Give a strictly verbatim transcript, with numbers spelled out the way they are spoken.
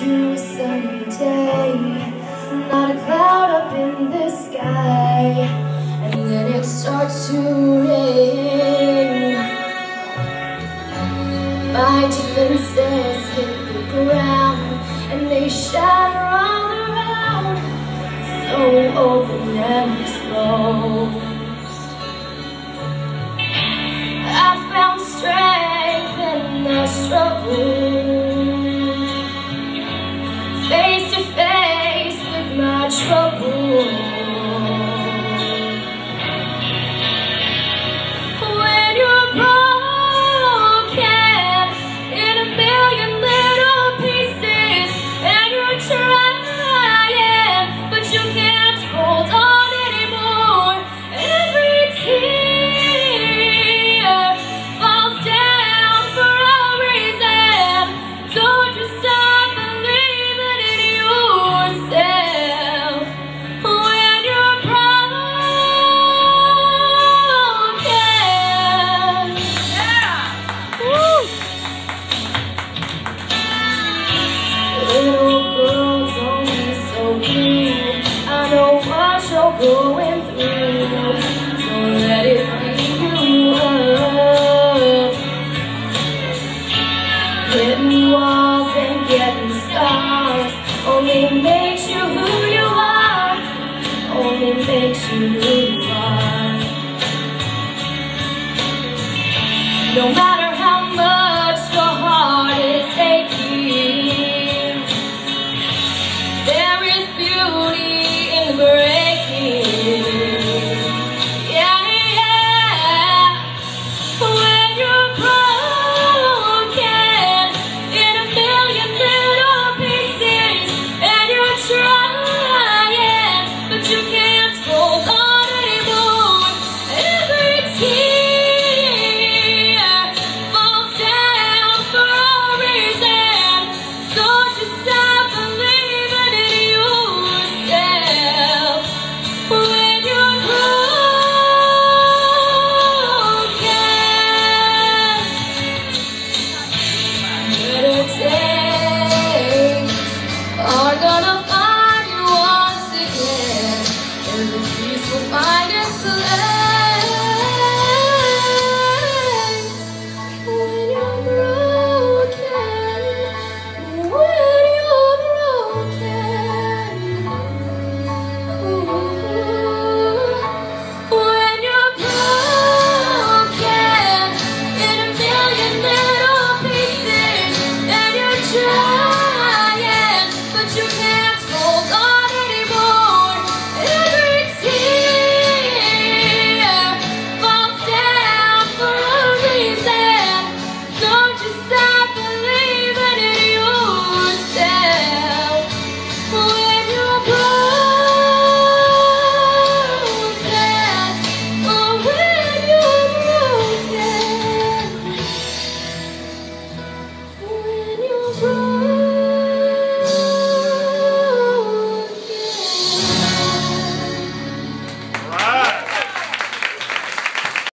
to a sunny day, not a cloud up in the sky, and then it starts to rain. My defenses hit the ground and they shatter all around, so open and exposed. I found strength in the struggle, face to face with my trouble. When you're broken in a million little pieces and you're trying, but you can't hold on anymore, every tear falls down for a reason. Don't you stop believing in yourself. When you're broken, yeah. Woo. Little girl, don't be so blue. I know what you're going through, so let it beat you up. Hitting walls and getting scars only makes you who you are, only makes you who you are. No matter